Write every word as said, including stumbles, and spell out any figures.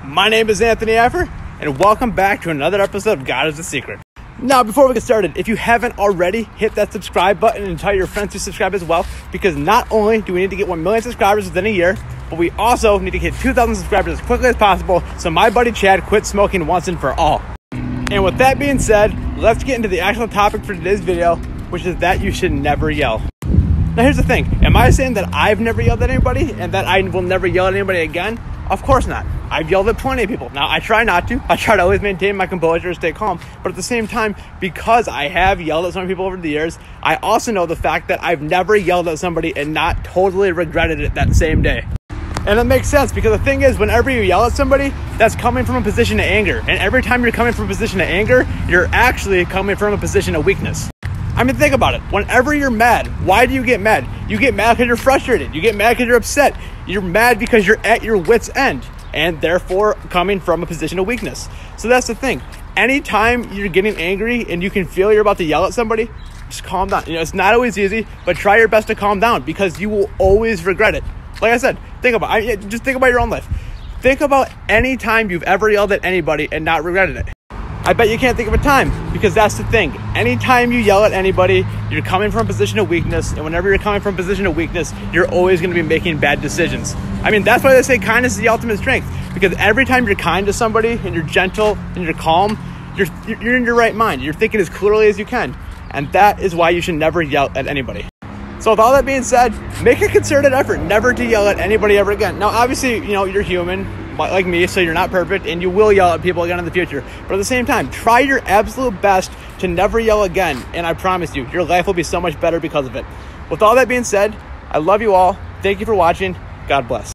My name is Anthony Affer, and welcome back to another episode of God is the Secret. Now, before we get started, if you haven't already, hit that subscribe button and tell your friends to subscribe as well, because not only do we need to get one million subscribers within a year, but we also need to hit two thousand subscribers as quickly as possible so my buddy Chad quits smoking once and for all. And with that being said, let's get into the actual topic for today's video, which is that you should never yell. Now, here's the thing. Am I saying that I've never yelled at anybody and that I will never yell at anybody again? Of course not. I've yelled at plenty of people. Now, I try not to. I try to always maintain my composure and stay calm. But at the same time, because I have yelled at some people over the years, I also know the fact that I've never yelled at somebody and not totally regretted it that same day. And it makes sense because the thing is, whenever you yell at somebody, that's coming from a position of anger. And every time you're coming from a position of anger, you're actually coming from a position of weakness. I mean, think about it. Whenever you're mad, why do you get mad? You get mad because you're frustrated. You get mad because you're upset. You're mad because you're at your wit's end and therefore coming from a position of weakness. So that's the thing. Anytime you're getting angry and you can feel you're about to yell at somebody, just calm down. You know, it's not always easy, but try your best to calm down because you will always regret it. Like I said, think about I, just think about your own life. Think about any time you've ever yelled at anybody and not regretted it. I bet you can't think of a time because that's the thing. Anytime you yell at anybody, you're coming from a position of weakness. And whenever you're coming from a position of weakness, you're always going to be making bad decisions. I mean, that's why they say kindness is the ultimate strength. Because every time you're kind to somebody and you're gentle and you're calm, you're, you're in your right mind. You're thinking as clearly as you can. And that is why you should never yell at anybody. So with all that being said, make a concerted effort never to yell at anybody ever again. Now, obviously, you know, you're human like me, so you're not perfect, and you will yell at people again in the future. But at the same time, try your absolute best to never yell again, and I promise you, your life will be so much better because of it. With all that being said, I love you all. Thank you for watching. God bless.